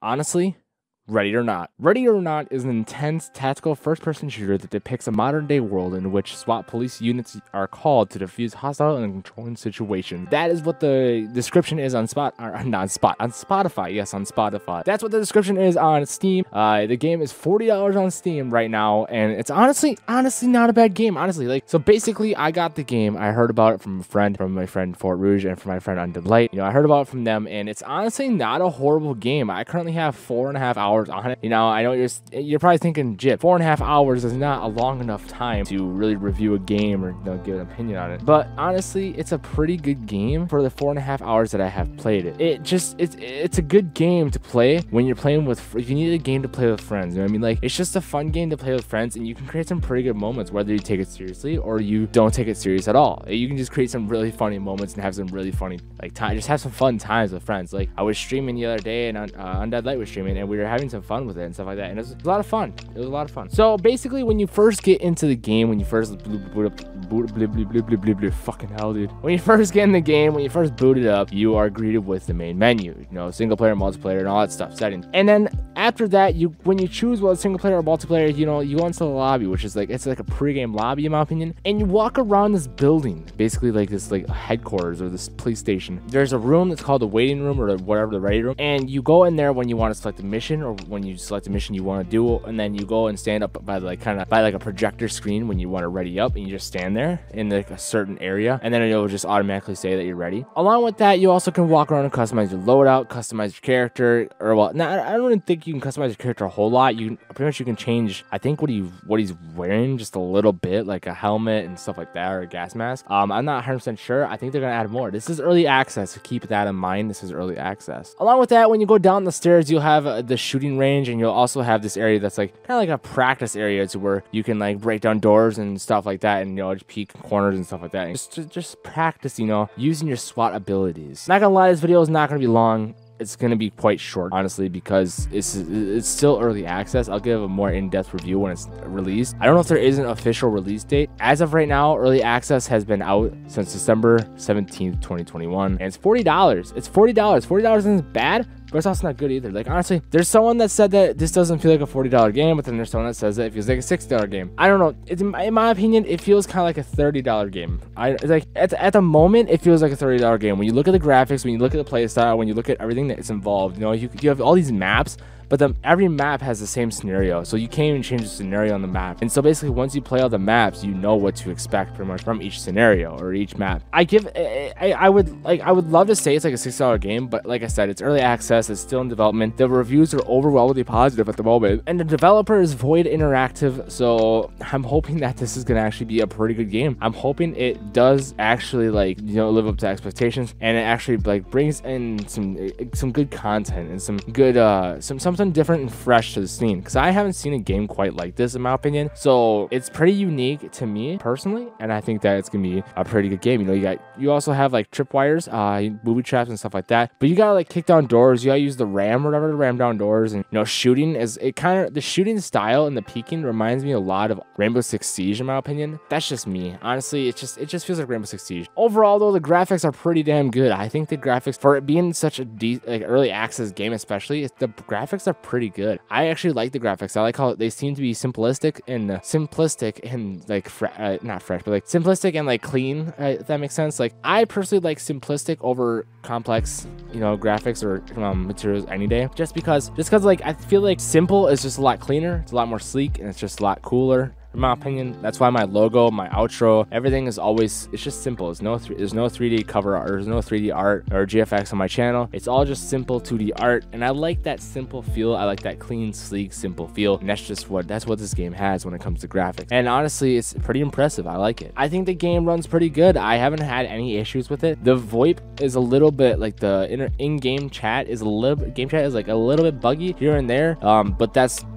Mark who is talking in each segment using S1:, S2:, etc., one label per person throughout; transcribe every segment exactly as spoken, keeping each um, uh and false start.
S1: honestly, Ready or Not. Ready or Not is an intense tactical first-person shooter that depicts a modern-day world in which SWAT police units are called to defuse hostile and controlling situations. That is what the description is on Spot, or not Spot, on Spotify. Yes, on Spotify. That's what the description is on Steam. Uh, the game is forty dollars on Steam right now, and it's honestly, honestly not a bad game. Honestly, like, so basically, I got the game. I heard about it from a friend, from my friend Fort Rouge, and from my friend on Delight. You know, I heard about it from them, and it's honestly not a horrible game. I currently have four and a half hours on it. You know, I know you're you're probably thinking, Gyp, four and a half hours is not a long enough time to really review a game or, you know, give an opinion on it. But honestly, it's a pretty good game for the four and a half hours that I have played it. It just it's it's a good game to play when you're playing with. If you need a game to play with friends, you know what I mean? Like, it's just a fun game to play with friends, and you can create some pretty good moments whether you take it seriously or you don't take it serious at all. You can just create some really funny moments and have some really funny like time. Just have some fun times with friends. Like, I was streaming the other day, and uh, Undead Light was streaming, and we were having some fun with it and stuff like that, and it was a lot of fun. It was a lot of fun. So basically, when you first get into the game, when you first boot up, boot, blip, blip, blip, blip, blip, blip, fucking hell, dude. When you first get in the game, when you first boot it up, you are greeted with the main menu, you know, single player, multiplayer, and all that stuff, settings. And then after that, you when you choose whether single player or multiplayer, you know, you go into the lobby, which is like, it's like a pre-game lobby, in my opinion, and you walk around this building, basically like this like headquarters or this police station. There's a room that's called the waiting room or whatever, the ready room, and you go in there when you want to select a mission, or when you select a mission you want to do, and then you go and stand up by like kind of by like a projector screen when you want to ready up, and you just stand there in like a certain area, and then it'll just automatically say that you're ready. Along with that, you also can walk around and customize your loadout, customize your character, or well, now I don't even think you can customize your character a whole lot. You pretty much you can change, I think, what he what he's wearing just a little bit, like a helmet and stuff like that, or a gas mask. Um, I'm not one hundred percent sure. I think they're gonna add more. This is early access, so keep that in mind. This is early access. Along with that, when you go down the stairs, you'll have uh, the shooting range, and you'll also have this area that's like kind of like a practice area to where you can like break down doors and stuff like that, and you know, just peek corners and stuff like that. And just just practice, you know, using your SWAT abilities. Not gonna lie, this video is not gonna be long. It's gonna be quite short, honestly, because it's it's still early access. I'll give a more in-depth review when it's released. I don't know if there is an official release date. As of right now, early access has been out since December seventeenth, twenty twenty-one, and it's forty dollars. It's forty dollars. forty dollars isn't bad, but it's also not good either. Like, honestly, there's someone that said that this doesn't feel like a forty dollar game, but then there's someone that says that it feels like a sixty dollar game. I don't know. It's, in, my, in my opinion, it feels kind of like a thirty dollar game. I it's like at the, at the moment, it feels like a thirty dollar game. When you look at the graphics, when you look at the play style, when you look at everything that's involved, you know, you, you have all these maps, but the, every map has the same scenario, so you can't even change the scenario on the map. And so basically, once you play all the maps, you know what to expect pretty much from each scenario or each map. I give, I, I, I would like, I would love to say it's like a six dollar game, but like I said, it's early access, it's still in development. The reviews are overwhelmingly positive at the moment, and the developer is Void Interactive, so I'm hoping that this is gonna actually be a pretty good game. I'm hoping it does actually, like, you know, live up to expectations, and it actually like brings in some some good content and some good uh some some something different and fresh to the scene, because I haven't seen a game quite like this, in my opinion. So it's pretty unique to me personally, and I think that it's gonna be a pretty good game. You know, you got you also have like tripwires, uh booby traps and stuff like that, but you gotta like kick down doors. You gotta use the ram or whatever to ram down doors. And you know, shooting is it kind of the shooting style and the peeking reminds me a lot of Rainbow Six Siege, in my opinion. That's just me, honestly. It just it just feels like Rainbow Six Siege. Overall though, the graphics are pretty damn good. I think the graphics, for it being such a de like early access game especially, the graphics are pretty good. I actually like the graphics. I like how they seem to be simplistic and uh, simplistic and like uh, not fresh, but like simplistic and like clean, uh, if that makes sense. Like, I personally like simplistic over complex, you know, graphics or um, materials any day, just because just because like I feel like simple is just a lot cleaner, it's a lot more sleek, and it's just a lot cooler, in my opinion. That's why my logo, my outro, everything is always, it's just simple. There's no th there's no three D cover art, there's no three D art or G F X on my channel. It's all just simple two D art, and I like that simple feel. I like that clean, sleek, simple feel, and that's just what that's what this game has when it comes to graphics. And honestly, it's pretty impressive. I like it. I think the game runs pretty good. I haven't had any issues with it. The VoIP is a little bit like the inner in-game chat is a little bit, game chat is like a little bit buggy here and there, um but that's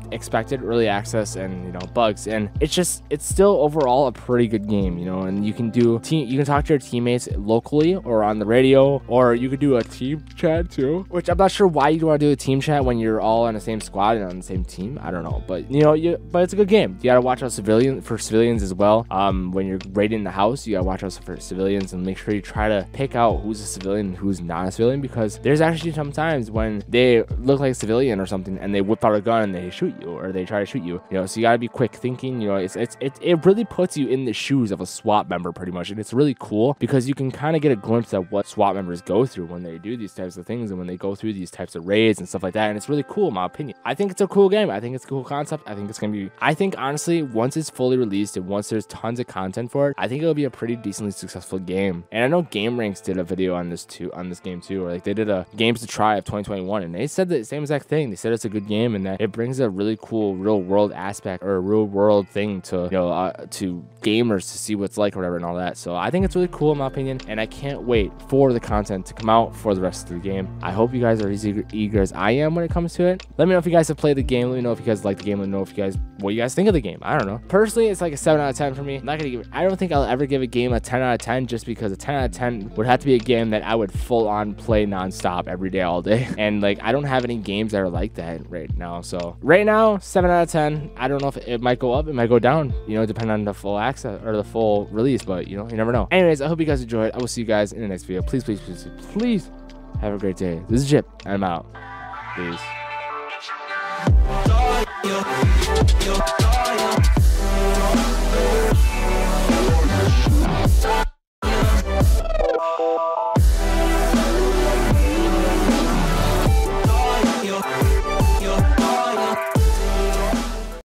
S1: expected early access and, you know, bugs, and it's just it's still overall a pretty good game, you know. And you can do team you can talk to your teammates locally or on the radio, or you could do a team chat too, which I'm not sure why you want to do a team chat when you're all on the same squad and on the same team. I don't know, but you know, you but it's a good game. You gotta watch out civilian for civilians as well. Um, when you're raiding the house, you gotta watch out for civilians and make sure you try to pick out who's a civilian and who's not a civilian, because there's actually sometimes when they look like a civilian or something and they whip out a gun and they shoot you, or they try to shoot you. You know, so you gotta be quick thinking. You know, it's it's it, it really puts you in the shoes of a SWAT member pretty much, and it's really cool because you can kind of get a glimpse of what SWAT members go through when they do these types of things and when they go through these types of raids and stuff like that. And it's really cool in my opinion. I think it's a cool game. I think it's a cool concept. I think it's gonna be I think honestly, once it's fully released and once there's tons of content for it, I think it'll be a pretty decently successful game. And I know GameRanks did a video on this too on this game too, or like they did a games to try of twenty twenty-one, and they said the same exact thing. They said it's a good game and that it brings a really cool real world aspect or a real world thing to, you know, uh, to gamers to see what's like or whatever and all that. So I think it's really cool in my opinion, and I can't wait for the content to come out for the rest of the game. I hope you guys are as eager, eager as I am when it comes to it. Let me know if you guys have played the game. Let me know if you guys like the game. Let me know if you guys what you guys think of the game. I don't know. Personally, it's like a seven out of ten for me. I'm not gonna give it, I don't think I'll ever give a game a ten out of ten, just because a ten out of ten would have to be a game that I would full on play nonstop every day, all day. And like, I don't have any games that are like that right now. So right now, seven out of ten. I don't know if it, it might go up, it might go down, you know, depending on the full access or the full release, but you know, you never know. Anyways, I hope you guys enjoyed. I will see you guys in the next video. Please, please, please, please have a great day. This is Gyp, and I'm out. Peace.